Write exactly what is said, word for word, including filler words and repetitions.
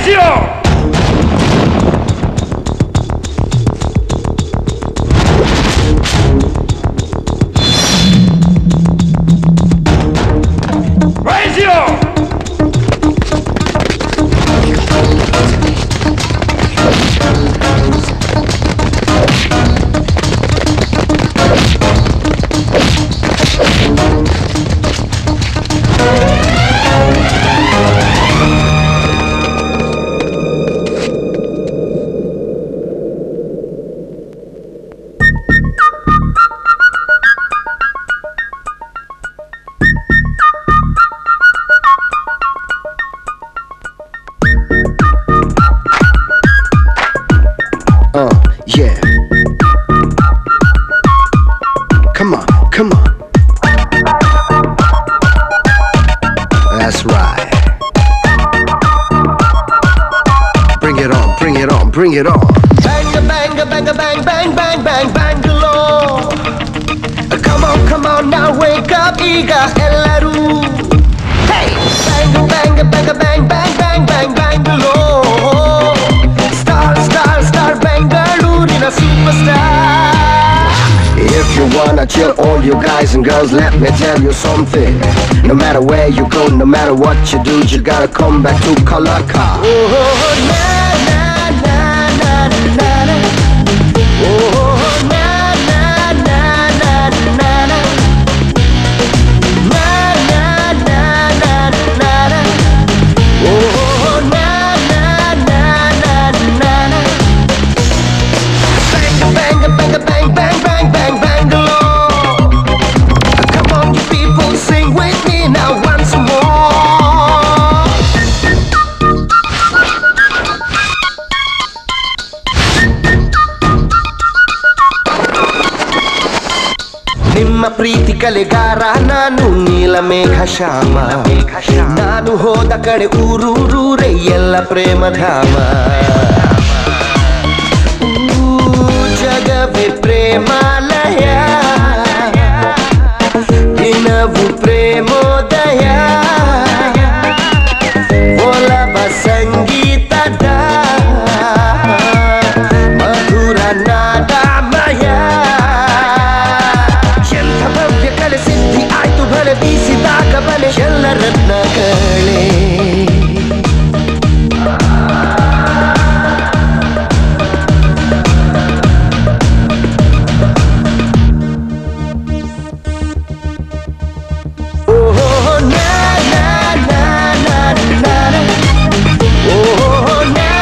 Uh, yeah. Come on, come on. That's right. Bring it on, bring it on, bring it on. Bang, bang, bang, bang, bang, bang, bang, Bangalore. Come on, come on, now wake up, eager, ellaru. Hey! Bang, bang, bang, bang, bang, bang, bang, Bangalore. Star, star, star, Bangalore in a superstar. If you wanna chill, all you guys and girls, let me tell you something. No matter where you go, no matter what you do, you gotta come back to Kalaka. Oh, na, na, na, na, na, na. Oh, na, na, na, na, na, na. Na, na, na, na, na, na. Oh, na, na, na, na, na, na. Bang, bang, bang, bang, bang, bang, bang, Bangalore. Come on, you people, sing with me now once more. ನಿಮ್ಮ ಪ್ರೀತಿ ಕಲೆಗಾರ ನಾನು ನೀಲಮೇಘ ಶ್ಯಾಮ ನಾನು ಹೋದ ಕಡೆ ಊರೂರೂರೇ ಎಲ್ಲ ಪ್ರೇಮಧಾಮ ಜಗವೇ ಪ್ರೇಮಾಲಯ ದಿನವು